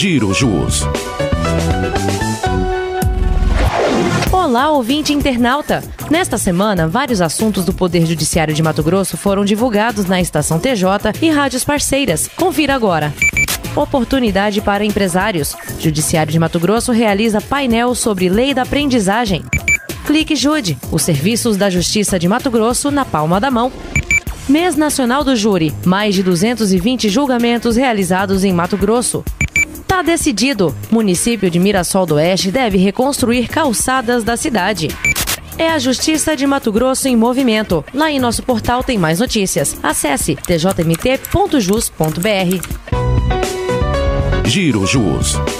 Giro Jus. Olá, ouvinte internauta! Nesta semana, vários assuntos do Poder Judiciário de Mato Grosso foram divulgados na Estação TJ e rádios parceiras. Confira agora. Oportunidade para empresários. Judiciário de Mato Grosso realiza painel sobre lei da aprendizagem. Clique Jude, os serviços da Justiça de Mato Grosso na palma da mão. Mês Nacional do Júri, mais de 220 julgamentos realizados em Mato Grosso. Tá decidido, município de Mirassol do Oeste deve reconstruir calçadas da cidade. É a Justiça de Mato Grosso em movimento. Lá em nosso portal tem mais notícias. Acesse tjmt.jus.br. Giro Jus.